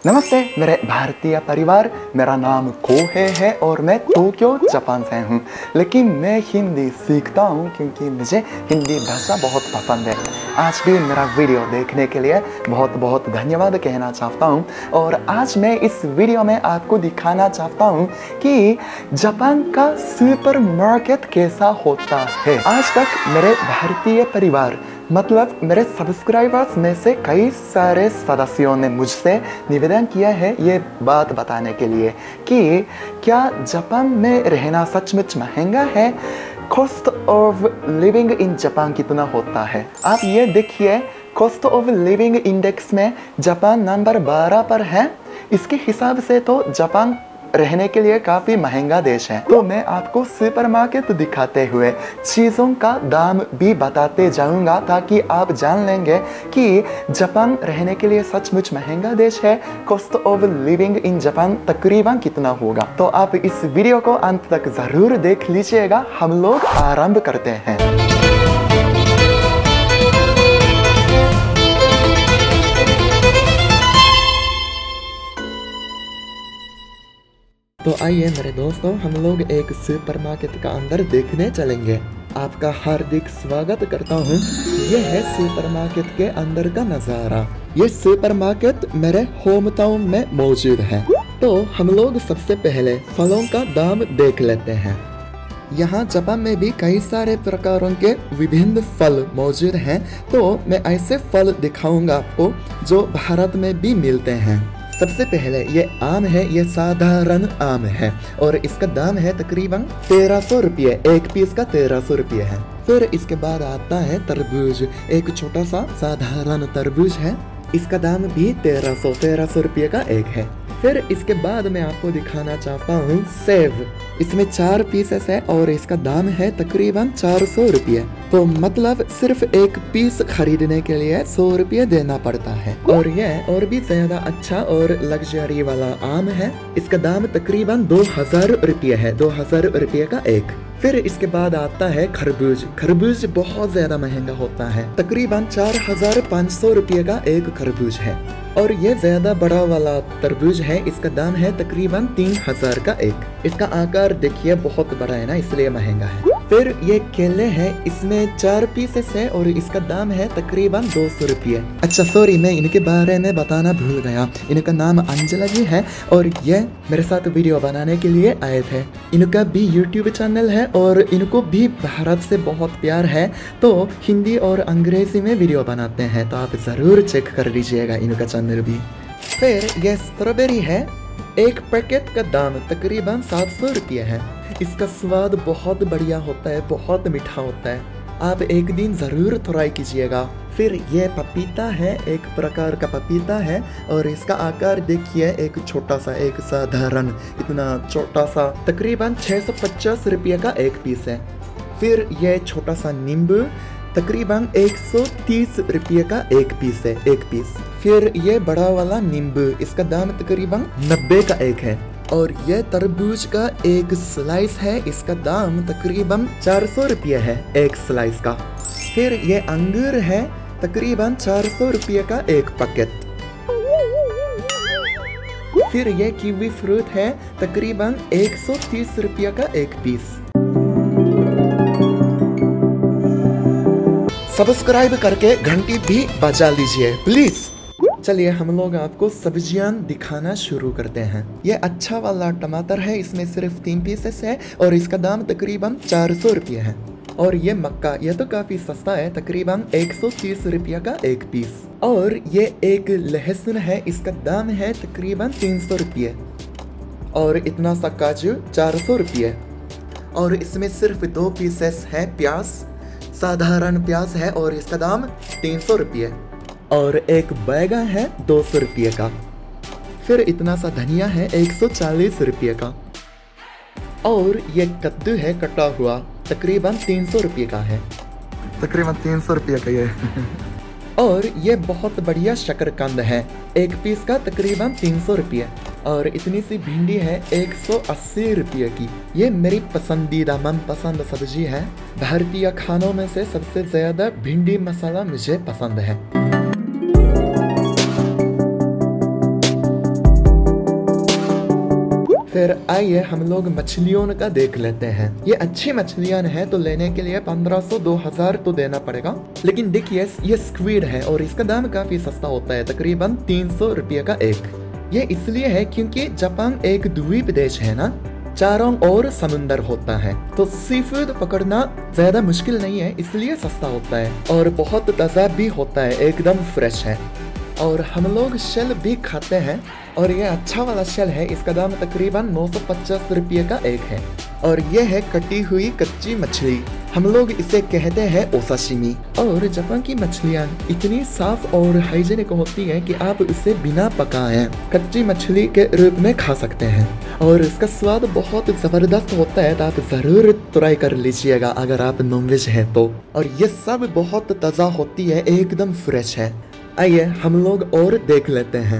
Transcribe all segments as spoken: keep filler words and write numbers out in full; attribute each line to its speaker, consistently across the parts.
Speaker 1: नमस्ते मेरे भारतीय परिवार, मेरा नाम कोहे है और मैं टोक्यो जापान से हूँ। लेकिन मैं हिंदी सीखता हूँ क्योंकि मुझे हिंदी भाषा बहुत पसंद है। आज भी मेरा वीडियो देखने के लिए बहुत बहुत धन्यवाद कहना चाहता हूँ। और आज मैं इस वीडियो में आपको दिखाना चाहता हूँ कि जापान का सुपरमार्केट कैसा होता है। आज तक मेरे भारतीय परिवार मतलब मेरे सब्सक्राइबर्स में से कई सारे सदस्यों ने मुझसे निवेदन किया है ये बात बताने के लिए कि क्या जापान में रहना सचमुच महंगा है, cost of living in Japan कितना होता है। आप ये देखिए, कॉस्ट ऑफ लिविंग इंडेक्स में जापान नंबर बारह पर है। इसके हिसाब से तो जापान रहने के लिए काफ़ी महंगा देश है। तो मैं आपको सुपरमार्केट दिखाते हुए चीज़ों का दाम भी बताते जाऊंगा ताकि आप जान लेंगे कि जापान रहने के लिए सचमुच महंगा देश है। Cost of living in Japan तकरीबन कितना होगा। तो आप इस वीडियो को अंत तक ज़रूर देख लीजिएगा। हम लोग आरंभ करते हैं। तो आइए मेरे दोस्तों, हम लोग एक सुपरमार्केट का अंदर देखने चलेंगे। आपका हार्दिक स्वागत करता हूँ। यह है सुपरमार्केट के अंदर का नज़ारा। ये सुपरमार्केट मेरे होम टाउन में मौजूद है। तो हम लोग सबसे पहले फलों का दाम देख लेते हैं। यहाँ जापान में भी कई सारे प्रकारों के विभिन्न फल मौजूद हैं। तो मैं ऐसे फल दिखाऊंगा आपको जो भारत में भी मिलते हैं। सबसे पहले ये आम है, ये साधारण आम है और इसका दाम है तकरीबन तेरह सौ रुपये। एक पीस का तेरह सौ रुपये है। फिर इसके बाद आता है तरबूज। एक छोटा सा साधारण तरबूज है, इसका दाम भी तेरह सौ तेरह सौ रुपये का एक है। फिर इसके बाद मैं आपको दिखाना चाहता हूँ सेब। इसमें चार पीसेस है और इसका दाम है तकरीबन चार सौ रुपये। तो मतलब सिर्फ एक पीस खरीदने के लिए सौ रुपये देना पड़ता है। और यह और भी ज्यादा अच्छा और लग्जरी वाला आम है। इसका दाम तकरीबन दो हजार रुपये है, दो हजार रुपये का एक। फिर इसके बाद आता है खरबूज। खरबूज बहुत ज्यादा महंगा होता है, तकरीबन चार हजार पाँच सौ रुपये का एक खरबूज है। और ये ज्यादा बड़ा वाला तरबूज है, इसका दाम है तकरीबन तीन हजार का एक। इसका आकार देखिए बहुत बड़ा है ना, इसलिए महंगा है। फिर ये केले हैं, इसमें चार पीसेस है और इसका दाम है तकरीबन दो सौ रुपये। अच्छा सॉरी, मैं इनके बारे में बताना भूल गया। इनका नाम अंजला जी है और ये मेरे साथ वीडियो बनाने के लिए आए थे। इनका भी यूट्यूब चैनल है और इनको भी भारत से बहुत प्यार है। तो हिंदी और अंग्रेजी में वीडियो बनाते हैं, तो आप ज़रूर चेक कर लीजिएगा इनका चैनल भी। फिर ये स्ट्रॉबेरी है, एक पैकेट का दाम तकरीबन सात सौ रुपये है। इसका स्वाद बहुत बढ़िया होता है, बहुत मीठा होता है। आप एक दिन ज़रूर ट्राई कीजिएगा। फिर ये पपीता है, एक प्रकार का पपीता है और इसका आकार देखिए, एक छोटा सा, एक साधारण इतना छोटा सा, तकरीबन छः सौ पचास रुपये का एक पीस है। फिर ये छोटा सा नींबू, तकरीबन एक सौ तीस रुपये का एक पीस है, एक पीस। फिर ये बड़ा वाला नींबू, इसका दाम तकरीबन नब्बे का एक है। और ये तरबूज का एक स्लाइस है, इसका दाम तकरीबन चार सौ रुपये है एक स्लाइस का। फिर ये अंगूर है, तकरीबन चार सौ रुपये का एक पैकेट। फिर ये कीवी फ्रूट है, तकरीबन एक सौ तीस रुपये का एक पीस। सब्सक्राइब करके घंटी भी बजा लीजिए प्लीज। चलिए हम लोग आपको सब्जियां दिखाना शुरू करते हैं। ये अच्छा वाला टमाटर है, इसमें सिर्फ तीन पीसेस है और इसका दाम तकरीबन चार सौ रुपये है। और ये मक्का, ये तो काफ़ी सस्ता है, तकरीबन एक सौ तीस रुपये का एक पीस। और ये एक लहसुन है, इसका दाम है तकरीबन तीन सौ रुपये। और इतना सा काजू चार सौ रुपये। और इसमें सिर्फ दो पीसेस है प्याज, साधारण प्याज है और इसका दाम तीन सौ रुपये। और एक बैगन है दो सौ रुपये का। फिर इतना सा धनिया है एक सौ चालीस रुपये का। और ये कद्दू है कटा हुआ, तकरीबन तीन सौ रुपये का है, तकरीबन तीन सौ रुपये का ये। और ये बहुत बढ़िया शकरकंद है, एक पीस का तकरीबन तीन सौ रुपये। और इतनी सी भिंडी है एक सौ अस्सी रुपये की। ये मेरी पसंदीदा मनपसंद सब्जी है। भारतीय खानों में से सबसे ज़्यादा भिंडी मसाला मुझे पसंद है। फिर आइए हम लोग मछलियों का देख लेते हैं। ये अच्छी मछलियां हैं तो लेने के लिए पंद्रह सौ दो हजार तो देना पड़ेगा। लेकिन देखिए ये स्क्विड है और इसका दाम काफी सस्ता होता है, तकरीबन तीन सौ रुपये का एक। ये इसलिए है क्योंकि जापान एक द्वीप देश है ना, चारों ओर समुंदर होता है, तो सी फूड पकड़ना ज्यादा मुश्किल नहीं है, इसलिए सस्ता होता है और बहुत ताज़ा भी होता है, एकदम फ्रेश है। और हम लोग शेल भी खाते हैं और ये अच्छा वाला शेल है, इसका दाम तकरीबन नौ सौ पचास रुपये का एक है। और ये है कटी हुई कच्ची मछली, हम लोग इसे कहते हैं ओसाशिमी। और जापान की मछलियाँ इतनी साफ और हाइजीनिक होती है कि आप उसे बिना पकाए कच्ची मछली के रूप में खा सकते हैं और इसका स्वाद बहुत जबरदस्त होता है, तो आप जरूर ट्राई कर लीजिएगा अगर आप नॉनवेज है तो। और ये सब बहुत ताज़ा होती है, एकदम फ्रेश है। आइए हम लोग और देख लेते हैं।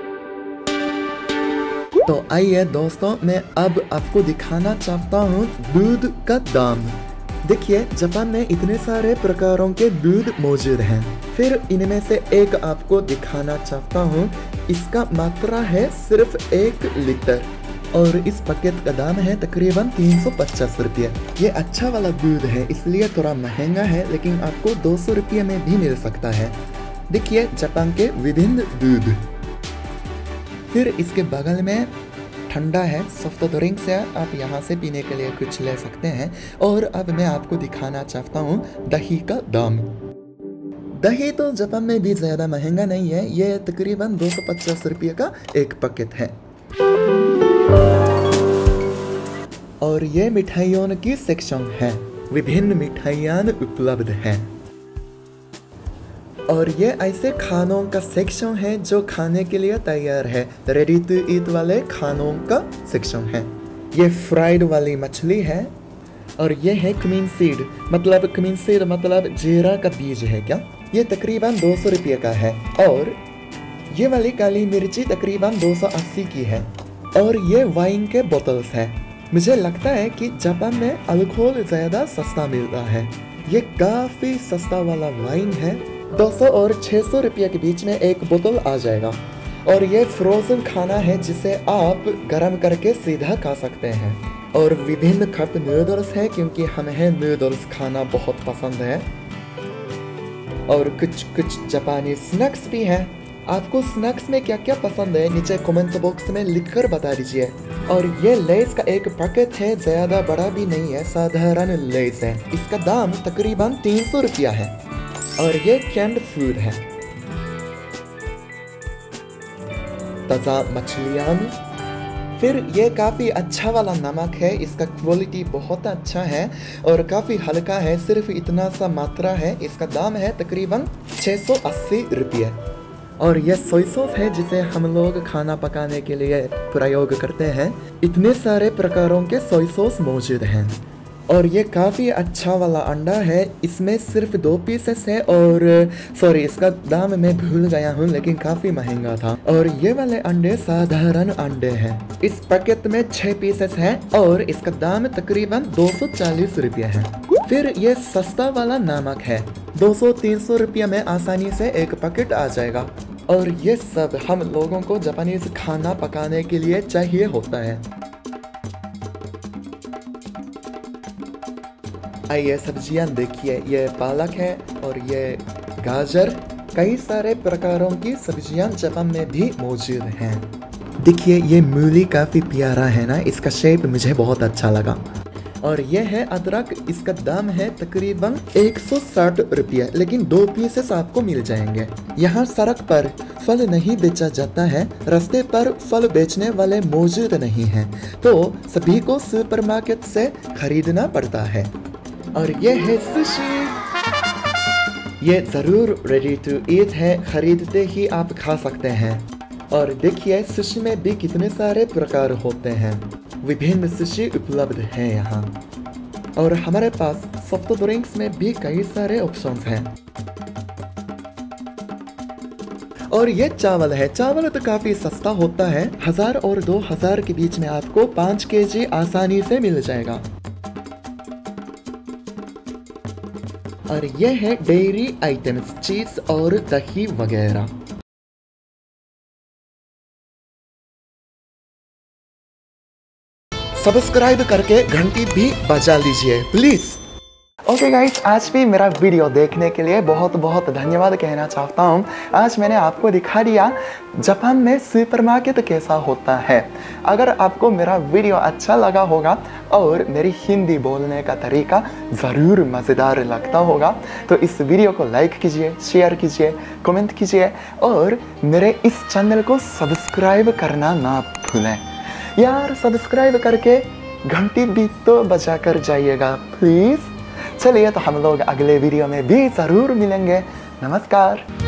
Speaker 1: तो आइए दोस्तों, मैं अब आपको दिखाना चाहता हूँ दूध का दाम। देखिए जापान में इतने सारे प्रकारों के दूध मौजूद हैं, फिर इनमें से एक आपको दिखाना चाहता हूँ। इसका मात्रा है सिर्फ एक लीटर और इस पैकेट का दाम है तकरीबन तीन सौ पचास रुपये। ये अच्छा वाला दूध है इसलिए थोड़ा महंगा है, लेकिन आपको दो सौ रुपये में भी मिल सकता है। देखिए जापान के विभिन्न दूध। फिर इसके बगल में ठंडा है, सॉफ्ट ड्रिंक्स है, आप यहाँ से पीने के लिए कुछ ले सकते हैं। और अब मैं आपको दिखाना चाहता हूँ दही का दाम। दही तो जापान में भी ज़्यादा महंगा नहीं है, ये तकरीबन दो सौ पचास रुपये का एक पैकेट है। और ये मिठाइयों की सेक्शन है, विभिन्न मिठाइयाँ उपलब्ध हैं। और ये ऐसे खानों का सेक्शन है जो खाने के लिए तैयार है, रेडी टू ईट वाले खानों का सेक्शन है। ये फ्राइड वाली मछली है और ये है क्मीन सीड, मतलब क्मीन सीड मतलब जीरा का बीज है क्या, ये तकरीबन दो सौ रुपये का है। और ये वाली काली मिर्ची तकरीबन दो सौ अस्सी की है। और ये वाइन के बोतल्स है। मुझे लगता है कि जापान में अल्कोहल ज़्यादा सस्ता मिलता है, ये काफ़ी सस्ता वाला वाइन है, दो सौ और छह सौ रुपये के बीच में एक बोतल आ जाएगा। और ये फ्रोजन खाना है जिसे आप गर्म करके सीधा खा सकते हैं। और विभिन्न कप नूडल्स हैं क्योंकि हमें नूडल्स खाना बहुत पसंद है। और कुछ कुछ जापानी स्नैक्स भी हैं। आपको स्नैक्स में क्या क्या पसंद है नीचे कमेंट बॉक्स में लिखकर बता दीजिए। और ये लेस का एक पैकेट है, ज़्यादा बड़ा भी नहीं है, साधारण लेस है, इसका दाम तकरीबन तीन सौ रुपया है। और ये कैंड फूड है, ताज़ा मछलियाँ। फिर ये काफ़ी अच्छा वाला नमक है, इसका क्वालिटी बहुत अच्छा है और काफ़ी हल्का है, सिर्फ इतना सा मात्रा है, इसका दाम है तकरीबन छः सौ अस्सी रुपये। और ये सोया सॉस है जिसे हम लोग खाना पकाने के लिए प्रयोग करते हैं, इतने सारे प्रकारों के सोया सॉस मौजूद हैं। और ये काफ़ी अच्छा वाला अंडा है, इसमें सिर्फ दो पीसेस है और सॉरी इसका दाम मैं भूल गया हूँ लेकिन काफ़ी महंगा था। और ये वाले अंडे साधारण अंडे हैं, इस पैकेट में छः पीसेस हैं और इसका दाम तकरीबन दो सौ चालीस रुपये है। फिर ये सस्ता वाला नमक है, दो सौ तीन सौ रुपये में आसानी से एक पैकेट आ जाएगा। और ये सब हम लोगों को जापानीज खाना पकाने के लिए चाहिए होता है। आइए सब्जियां देखिए, ये पालक है और ये गाजर, कई सारे प्रकारों की सब्जियां जापान में भी मौजूद हैं। देखिए ये मूली काफ़ी प्यारा है ना, इसका शेप मुझे बहुत अच्छा लगा। और ये है अदरक, इसका दाम है तकरीबन एक सौ साठ रुपये, लेकिन दो पीसेस आपको मिल जाएंगे। यहाँ सड़क पर फल नहीं बेचा जाता है, रास्ते पर फल बेचने वाले मौजूद नहीं हैं, तो सभी को सुपरमार्केट से खरीदना पड़ता है। और ये है सुशी, ये ज़रूर रेडी टू ईट है, खरीदते ही आप खा सकते हैं। और देखिए सुशी में भी कितने सारे प्रकार होते हैं, विभिन्न सुशी उपलब्ध हैं यहाँ। और हमारे पास सॉफ्ट ड्रिंक्स में भी कई सारे ऑप्शंस हैं। और ये चावल है, चावल तो काफ़ी सस्ता होता है, हजार और दो हजार के बीच में आपको पाँच के जी आसानी से मिल जाएगा। और ये है डेयरी आइटम्स, चीज़ और दही वगैरह। सब्सक्राइब करके घंटी भी बजा लीजिए प्लीज। ओके गाइस, आज भी मेरा वीडियो देखने के लिए बहुत बहुत धन्यवाद कहना चाहता हूँ। आज मैंने आपको दिखा दिया जापान में सुपरमार्केट कैसा होता है। अगर आपको मेरा वीडियो अच्छा लगा होगा और मेरी हिंदी बोलने का तरीका ज़रूर मज़ेदार लगता होगा तो इस वीडियो को लाइक कीजिए, शेयर कीजिए, कमेंट कीजिए और मेरे इस चैनल को सब्सक्राइब करना ना भूलें। यार सब्सक्राइब करके घंटी भी तो बजा कर जाइएगा प्लीज़। चलिए तो हम लोग अगले वीडियो में भी ज़रूर मिलेंगे। नमस्कार।